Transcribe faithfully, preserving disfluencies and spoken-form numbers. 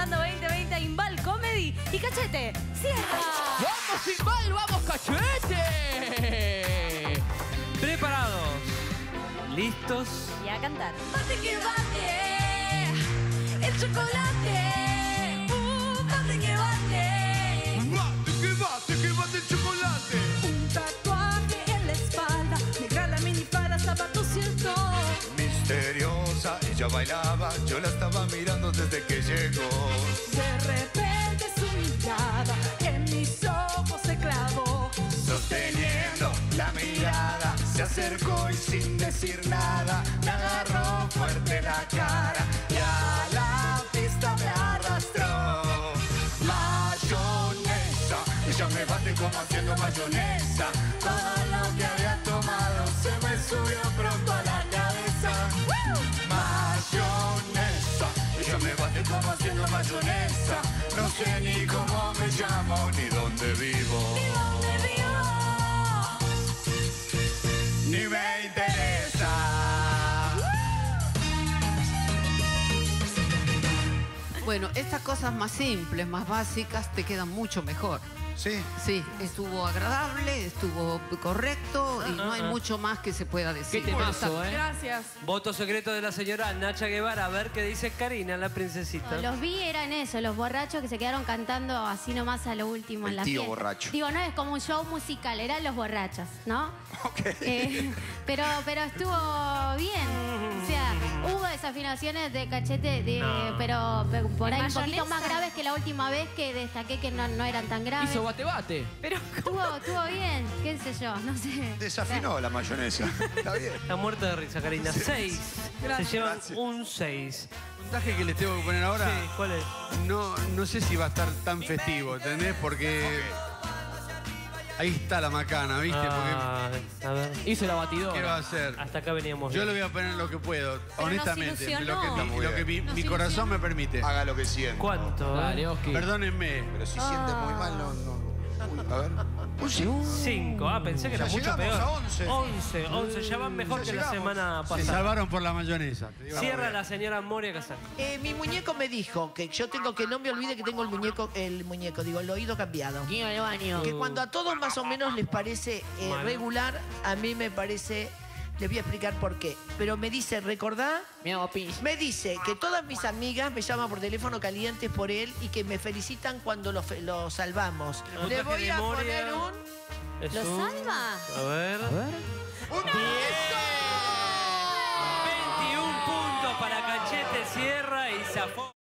cantando veinte veinte a Inval Comedy. Y Cachete, cierra. ¡Vamos, Inval! ¡Vamos, Cachete! ¿Preparados? ¿Listos? Y a cantar. Bate que bate, el chocolate. Uh, bate que bate. Bate que bate, que bate el chocolate. Un tatuaje en la espalda, negra la minifalda, zapatos y el top. Misteriosa, ella bailaba, yo la estaba mirando desde que llegó. De repente su mirada en mis ojos se clavó. Sosteniendo la mirada, se acercó y sin decir nada, me agarró fuerte la cara y a la pista me arrastró. Mayonesa, ella me bate como haciendo mayonesa. Todo lo que había tomado se me subió pronto a la cabeza. Mayonesa, ella me bate como haciendo mayonesa. No sé ni cómo me llamo ni dónde vivo. ¿Y dónde vivo? Ni me interesa. Bueno, estas cosas más simples, más básicas, te quedan mucho mejor. Sí. Sí, estuvo agradable, estuvo correcto y Ah, no hay ah. mucho más que se pueda decir. ¿Qué temazo, eh? Gracias. Voto secreto de la señora Nacha Guevara. A ver qué dice Karina, la princesita. Los vi, eran eso, los borrachos que se quedaron cantando así nomás a lo último El en la tío fiesta. borracho. Digo, no es como un show musical, eran los borrachos, ¿no? Ok. Eh, pero, pero estuvo bien. O sea, hubo desafinaciones de Cachete, de, No. pero, pero por ahí un ¿Mayonesa? poquito más graves que la última vez que destaqué que no, no eran tan graves. Hizo bate-bate. Pero, Estuvo, estuvo bien, qué sé yo, no sé. Desafinó la mayonesa. Está bien. Está muerta de risa, Karina. Seis. Gracias. Se llevan Gracias. un seis. El puntaje que les tengo que poner ahora, Sí, ¿cuál es? no, no sé si va a estar tan festivo, ¿entendés? Porque ahí está la macana, ¿viste? Ah, a ver. Hizo la Porque ¿qué va a batidora. hacer? Hasta acá veníamos Yo bien. le voy a poner lo que puedo, nos honestamente. ilusionó. Lo que, Está mi, muy lo que mi, Nos mi corazón me permite. Haga lo que sienta. ¿Cuánto? Dale, Oski. Perdónenme. Pero si siente muy mal, no, no. Uy, a ver. Un sí. Cinco. Ah, pensé que era Ya mucho llegamos peor. a once. Once, once. Ya van mejor Ya que la llegamos. semana Se pasada. salvaron por la mayonesa. te digo. Cierra la señora Moria Casal. Eh, mi muñeco me dijo que yo tengo que no me olvide que tengo el muñeco, el muñeco, digo, el oído cambiado. Que cuando a todos más o menos les parece eh, Mal. regular, a mí me parece, les voy a explicar por qué. Pero me dice, recordá, Me hago pis. me dice que todas mis amigas me llaman por teléfono calientes por él y que me felicitan cuando lo, fe- lo salvamos. El Le puntaje voy de a Moria. poner un... Es ¿lo un- salva? A ver. A ver. veintiún puntos para Cachete, cierra y zafó.